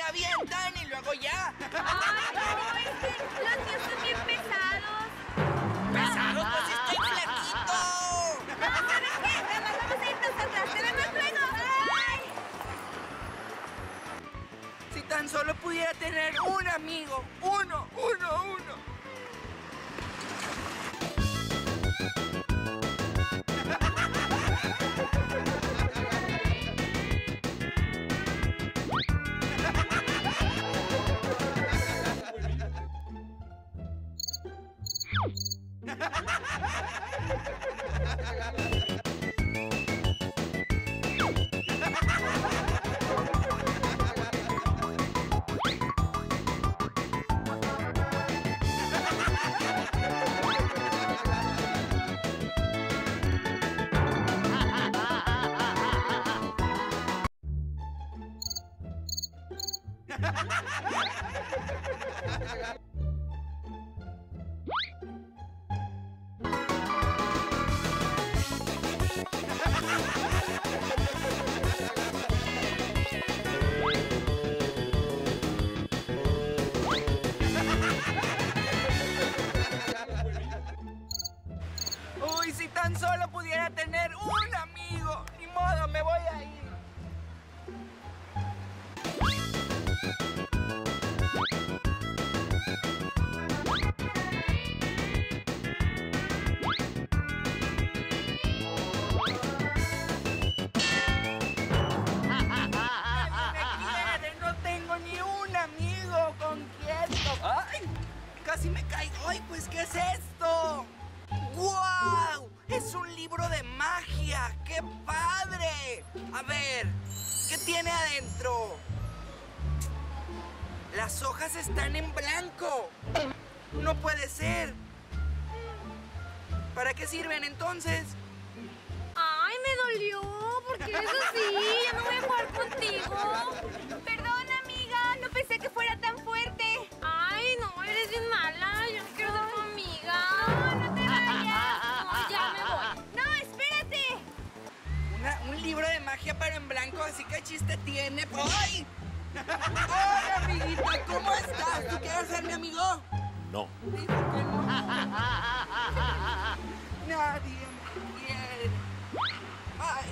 avientan y luego ya. Ay, no, es que los míos son bien pesados. ¡Pesados? Pues estoy flaquito. No, ¿sabes qué? Nada más vamos a ir nosotras. Te vemos luego. ¡Ay! Si tan solo pudiera tener un amigo. Uno. Uy, si tan solo pudiera tener un amigo. Ni modo, me voy a ir. No tengo ni un amigo con quien. ¡Ay! Casi me caigo. ¡Ay, pues qué es esto! ¡Guau! ¡Es un libro de magia! ¡Qué padre! A ver, ¿qué tiene adentro? Las hojas están en blanco. No puede ser. ¿Para qué sirven entonces? Ay, me dolió. ¿Por qué eres así? Ya no voy a jugar contigo. Perdón, amiga. No pensé que fuera tan fuerte. Ay, no, eres bien mala. Yo no quiero ser tu amiga. No, no te vayas. No, ya me voy. No, espérate. Un libro de magia pero en blanco, así que chiste tiene. ¡Ay! ¡Hola, amiguita! ¿Cómo estás? ¿Tú quieres ser mi amigo? No. Digo que no. Nadie me quiere. ¡Ay!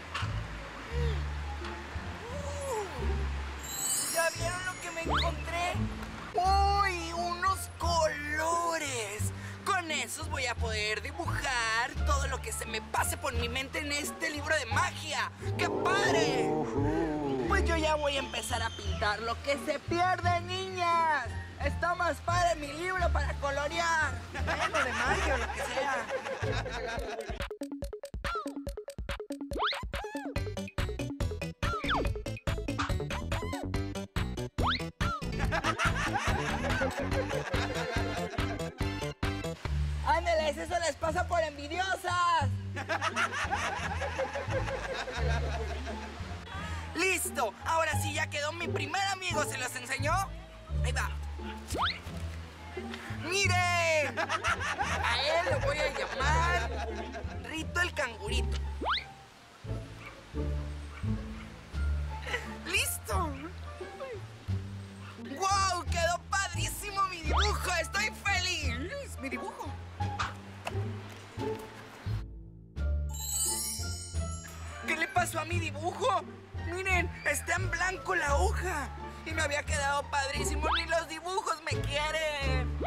¿Ya vieron lo que me encontré? ¡Uy! ¡Unos colores! Con esos voy a poder dibujar todo lo que se me pase por mi mente en este libro de magia. ¡Qué padre! Pues yo ya voy a empezar a pintar lo que se pierde, niñas. Está más padre mi libro para colorear. Bueno, de magia o lo que sea. ¡Ándeles! ¡Eso les pasa por envidiosas! ¡Listo! Ahora sí ya quedó mi primer amigo. ¿Se los enseñó? Ahí va. ¡Miren! A él lo voy a llamar Rito el Cangurito. ¡Listo! ¡Wow! ¡Quedó padrísimo mi dibujo! ¡Estoy feliz! ¡Mi dibujo! ¿Qué le pasó a mi dibujo? Miren, está en blanco la hoja. Y me había quedado padrísimo. Ni los dibujos me quieren.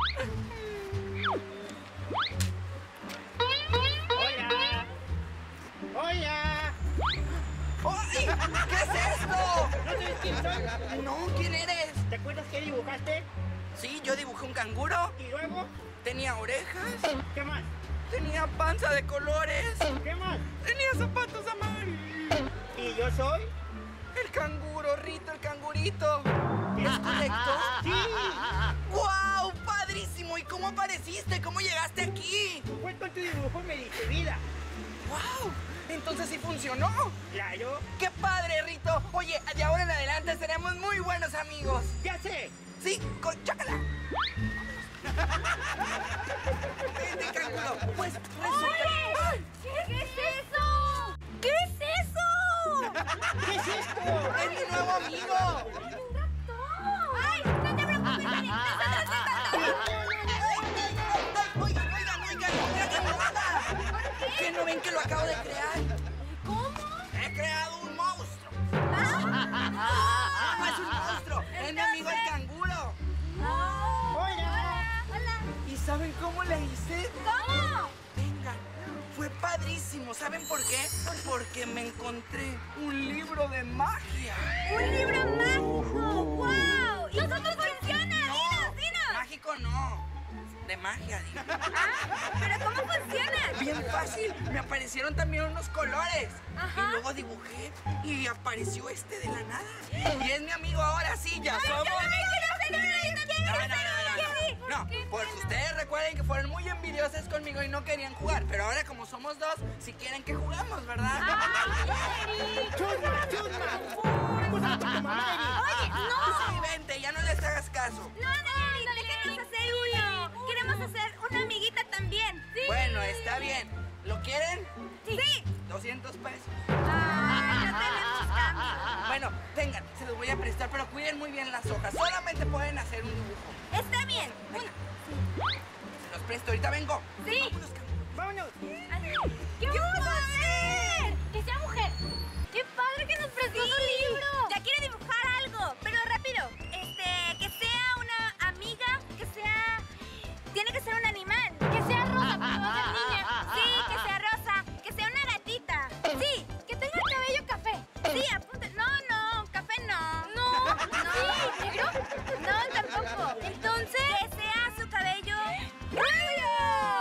¡Hola! ¡Hola! ¡Ay! ¿Qué es esto? ¿No sabes quién soy? No, ¿quién eres? ¿Te acuerdas que dibujaste? Sí, yo dibujé un canguro. ¿Y luego? Tenía orejas. ¿Qué más? Tenía panza de colores. ¿Qué más? Tenía zapatos amarillos. ¿Y yo soy? El canguro, Rito, el cangurito. ¿Es correcto? ¡Sí! ¡Guau! ¡Padrísimo! ¿Y cómo apareciste? ¿Cómo llegaste aquí? Pues con tu dibujo me diste vida. ¡Guau! Entonces sí funcionó. Claro. ¡Qué padre, Rito! Oye, de ahora en adelante seremos muy buenos amigos. ¡Ya sé! Sí, chácala. Vente, canguro. Pues resulta... ¡Oye! ¿Qué es eso? ¿Qué es eso? ¿Qué es esto? ¡Es mi nuevo amigo! ¡Un ratón! ¿no ven que lo acabo de crear? ¿Cómo? He creado un monstruo. ¡Ah! Es un monstruo. Es mi amigo el canguro. Hola. Hola. ¿Y saben cómo le hice? ¿Cómo? Venga, fue padrísimo. ¿Saben por qué? Porque me encontré un libro de magia. ¡Un libro mágico! ¡Wow! ¿Y cómo funciona? No, Dinos. mágico no. De magia, digo. Ah, ¿pero cómo funciona? Bien fácil. Me aparecieron también unos colores. Ajá. Y luego dibujé y apareció este de la nada. Y es mi amigo ahora sí, ya somos. No, porque ustedes recuerden que fueron muy envidiosas conmigo y no querían jugar. Pero ahora como somos dos, si quieren que jugamos, ¿verdad? Chusma. Vamos a tu mamá, Eri. Oye, no. Sí, vente, ya no les hagas caso. No, déjenos hacer uno. Queremos hacer una amiguita también. Sí. Bueno, está bien. ¿Lo quieren? Sí. 200 pesos. Ay, no tenemos cambio. Bueno, tengan, se los voy a prestar, pero cuiden muy bien las hojas. Solamente pueden hacer un dibujo. Está bien. Venga. Se los presto, ahorita vengo. Sí. Vámonos. ¿Qué vamos a hacer? Que sea mujer. ¡Qué padre que nos prestó su libro! Ya quiero dibujar algo, pero rápido. Que sea una amiga, que sea... Tiene que ser un animal. Que sea rosa, porque va a ser niña. Sí, que sea rosa. Que sea una gatita. Sí, que tenga el cabello café. Sí, apunta. No, café no. No. Sí, ¿negro? No, tampoco. Entonces, que sea su cabello... ¡rubio!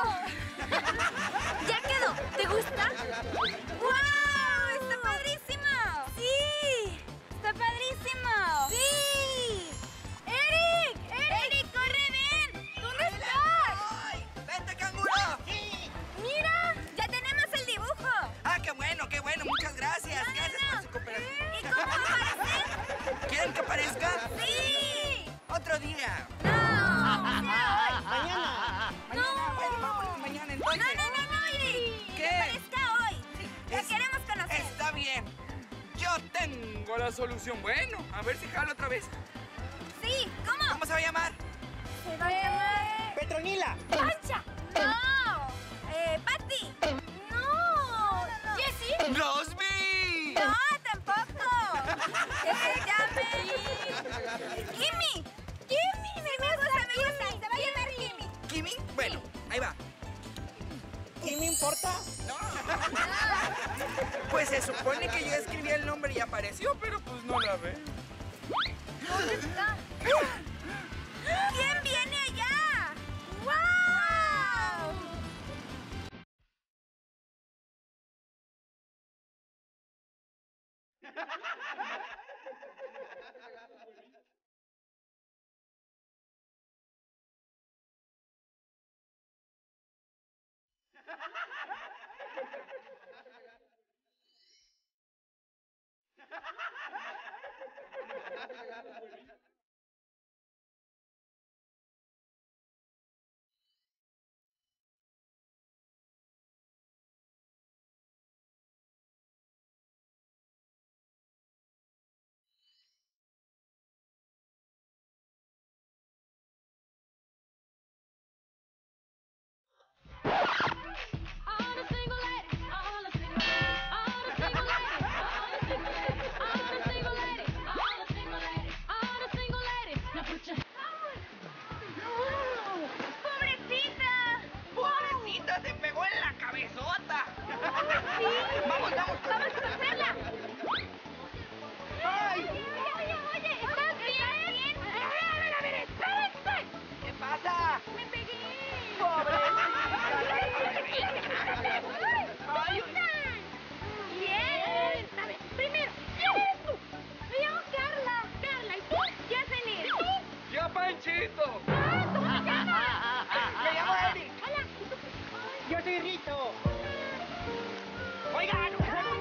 Ya quedó. ¿Te gusta? ¡Wow! ¡Está padrísimo! ¡Sí! ¡Está padrísimo! ¡Sí! ¡Eric! ¡Corre, ven! ¿Dónde estás? ¡Ay! ¡Vente, canguro! ¡Mira! ¡Ya tenemos el dibujo! ¡Ah, qué bueno! Muchas gracias. Gracias por su cooperación. ¿Y cómo va a aparecer? ¿Quieren que aparezca? ¡Sí! Otro día. ¡No! ¡Ya hoy! Mañana. Bueno, vámonos mañana entonces. No, Eric. ¿Qué? Que aparezca hoy. La queremos conocer. Está bien. Yo tengo la solución. Bueno, a ver si jalo otra vez. Sí, ¿cómo? ¿Cómo se va a llamar? Se va a llamar... Petronila. ¡Pancha! ¡No! ¡Patty! ¡No! ¿Jessie? ¡Rosby! ¡No, tampoco! ¡Que se llame... ¡Kimmy! ¡Kimmy! Me gusta. Se va a llamar Kimmy. ¿Kimi? Bueno, ahí va. ¿Qué me importa? No. Pues se supone que yo escribí el nombre y apareció, pero pues no la ve. ¿Dónde está? ¿Quién viene allá? ¡Wow! ¡Pobrecita! ¡Se pegó en la cabezota! ¡Vamos! ¡Vamos a hacerla! ¡Ay! Oye, ¿estás bien? A ver, espérense. ¿Qué pasa? Me pegué. Bien. A ver, primero, ¿quién eres tú? Me llamo Carla. Carla, ¿y tú? Jocelyn. ¿Y tú? ¡Yo, Panchito! ¿Cómo te llamas? Me llamo Eric. Hola. Yo soy Rito. Oigan,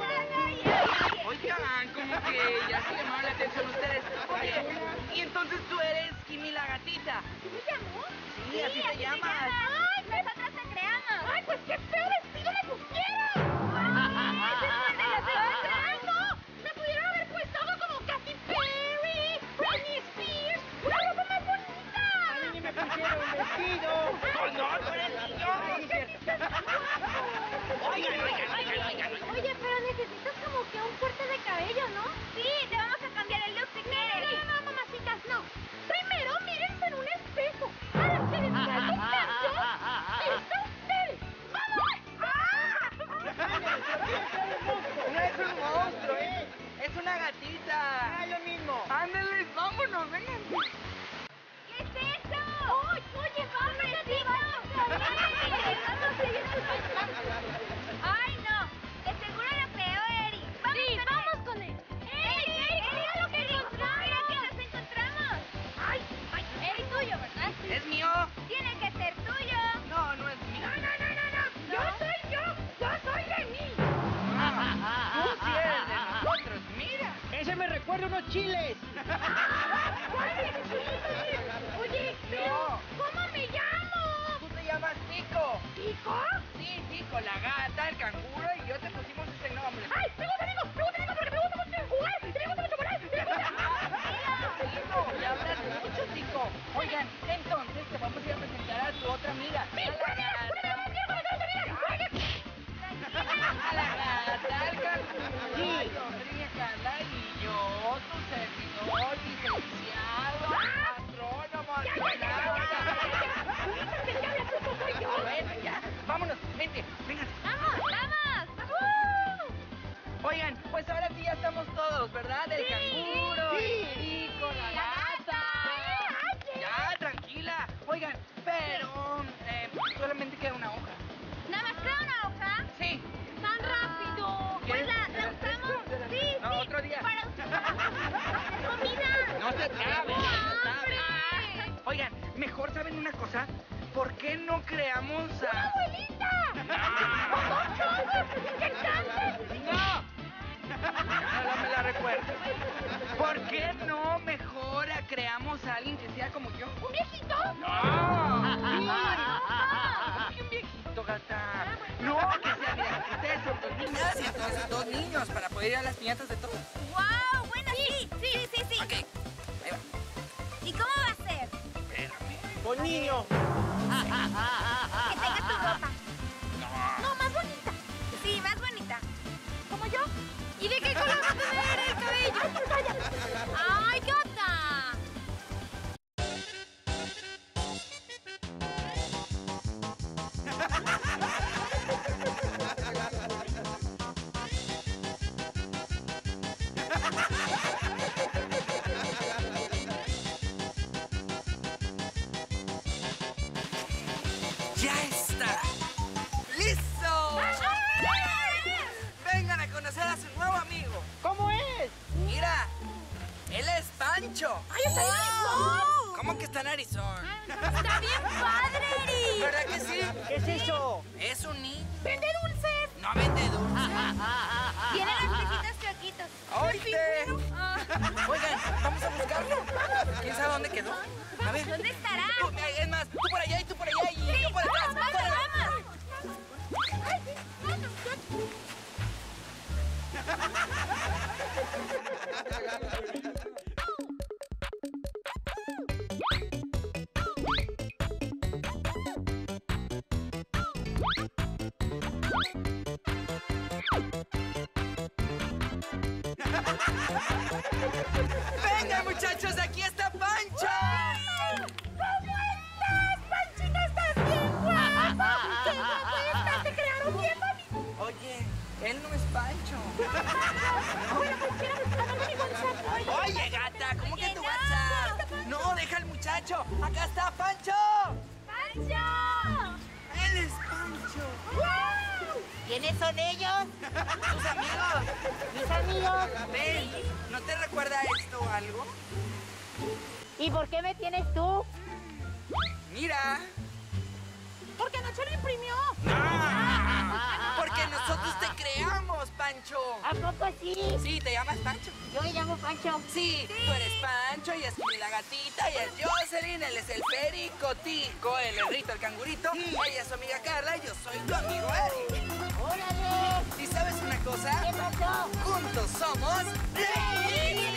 como que ya se llamaron la atención ustedes. Oye, y entonces tú eres Kimi la gatita. ¿Sí me llamó? Sí, así te llamas. ¡Ay, nosotras te creamos! ¡Ay, pues qué feo vestido le pusieron! ¡No! ¡Me pudieron haber puesto algo como Katy Perry, Britney Spears! ¡Una ropa más bonita! A mí ni me pusieron vestido. Pues no, tú eres niño. Ay, sí, es cierto. Oigan, chiles. Oye, pero ¿cómo me llamo? Tú te llamas Tico. ¿Tico? Sí, Tico, la gata, el canguro y yo te pusimos ese nombre. ¡Ay! ¡Me gusta porque me gusta mucho jugar! ¡Y me gusta mucho volar! Tico, ya hablas mucho, Tico. Oigan, entonces te vamos a ir a presentar a tu otra amiga. A la gata, el canguro, Sí. Rodríguez Carla y yo, tu servidor, licenciado, astrónomo, astronauta. Bueno, ya, vámonos, vente, vénganse. ¡Vamos! Oigan, pues ahora sí ya estamos todos, ¿verdad? El canguro, Sí. el Tico, la gata. Ya, tranquila. Oigan, pero solamente queda una hoja. ¿Nada más queda una hoja? Sí. ¡Tan rápido! Pues la usamos. Sí, No, sí. otro día. Para hacer comida. No se acabe, Tengo no se hambre. acabe. Oigan, mejor saben una cosa, ¿por qué no creamos ¡Una a... abuelita! ¡Con dos chongos! ¡Infectantes! ¡No! No me la recuerdo. ¿Por qué no mejor creamos a alguien que sea como yo? ¿Un viejito? ¡No! ¿Por qué un viejito, gata? No, que sea, mira, ustedes son dos niñas y entonces dos niños para poder ir a las piñatas de todos. ¡Wow! Bueno, sí. Ok, ahí va. ¿Y cómo va a ser? Con niño. Que tengas tu ropa. No, más bonita. Sí, más bonita. ¿Como yo? ¿Y de qué color va a tener el cabello? ¡Ay, gata! ¡Ya está! ¡Listo! Vengan a conocer a su nuevo amigo. ¿Cómo es? Mira, él es Pancho. ¡Ay, está bien narizón! ¿Cómo que está narizón? ¡Está bien padre, Eri! ¿Verdad que sí? ¿Qué es eso? Es un niño. ¡Vende dulces! No vende dulces. Tiene las viejitas choquitos. ¡Oíste! Oigan, vamos a buscarlo. ¿Quién sabe dónde quedó? A ver. ¿Dónde estará? Tú, es más, tú por allá y tú por allá y yo por atrás. ¡Vamos, ¡Córrele! ¡Venga, muchachos! ¡Aquí está Pancho! ¿Cómo estás, Panchito? ¿Estás bien guapo? ¡Qué guapo estás! ¡Te crearon bien, mami! Oye, él no es Pancho. Bueno, pues espérame, mándame mi WhatsApp. Oye, gata, ¿cómo que tu no. WhatsApp? No, deja al muchacho. Acá está Pancho. ¡Pancho! Él es Pancho. ¡Wow! ¿Quiénes son ellos? Tus amigos. Mis amigos. Ven, ¿no te recuerda esto o algo? ¿Y por qué me tienes tú? Mira. Porque Nacho lo imprimió. Porque nosotros te creamos, Pancho. ¿A poco sí? Sí, te llamas Pancho. Yo me llamo Pancho. Sí, tú eres Pancho, y es la gatita, y es Jocelyn, él es el perico, Tico, él es Rito, el cangurito, ella es su amiga Carla, y yo soy tu amigo Eric. ¡Órale! ¿Y sabes una cosa? ¿Qué pasó? Juntos somos... ¡Reyes!